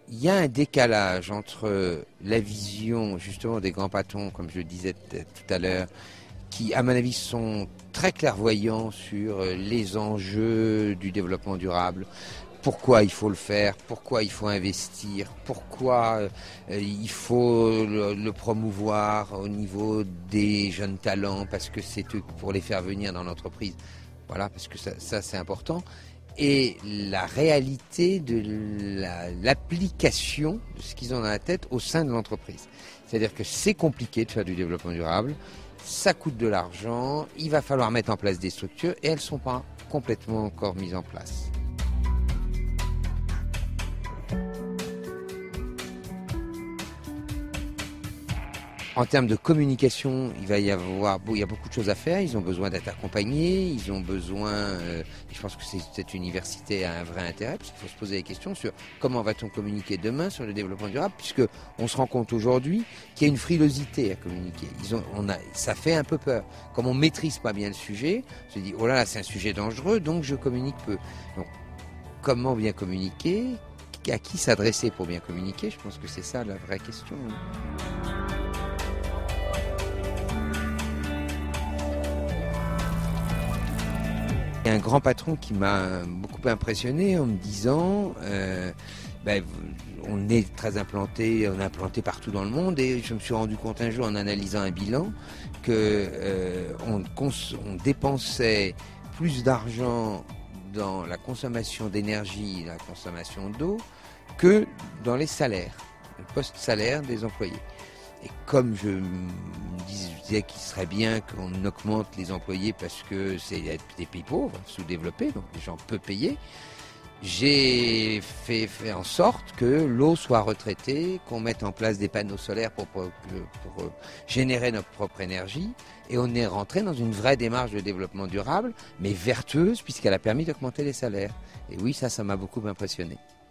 il y a un décalage entre la vision justement des grands patrons, comme je le disais tout à l'heure, qui à mon avis sont très clairvoyants sur les enjeux du développement durable, pourquoi il faut le faire, pourquoi il faut investir, pourquoi il faut le promouvoir au niveau des jeunes talents, parce que c'est pour les faire venir dans l'entreprise. Voilà, parce que ça c'est important. Et la réalité de l'application de ce qu'ils ont dans la tête au sein de l'entreprise. C'est-à-dire que c'est compliqué de faire du développement durable, ça coûte de l'argent, il va falloir mettre en place des structures et elles ne sont pas complètement encore mises en place. En termes de communication, il y a beaucoup de choses à faire. Ils ont besoin d'être accompagnés. Ils ont besoin, je pense que cette université a un vrai intérêt, parce qu'il faut se poser des questions sur comment va-t-on communiquer demain sur le développement durable, puisque on se rend compte aujourd'hui qu'il y a une frilosité à communiquer. Ça fait un peu peur. Comme on maîtrise pas bien le sujet, on se dit oh là là, c'est un sujet dangereux, donc je communique peu. Donc comment bien communiquer? À qui s'adresser pour bien communiquer? Je pense que c'est ça la vraie question. Il y a un grand patron qui m'a beaucoup impressionné en me disant on est très implanté, on est implanté partout dans le monde, et je me suis rendu compte un jour en analysant un bilan que on dépensait plus d'argent dans la consommation d'énergie, la consommation d'eau, que dans les salaires, le post-salaire des employés. Et comme je me disais qu'il serait bien qu'on augmente les employés parce que c'est des pays pauvres, sous-développés, donc les gens peu payés, j'ai fait en sorte que l'eau soit retraitée, qu'on mette en place des panneaux solaires pour générer notre propre énergie. Et on est rentré dans une vraie démarche de développement durable, mais vertueuse, puisqu'elle a permis d'augmenter les salaires. Et oui, ça m'a beaucoup impressionné.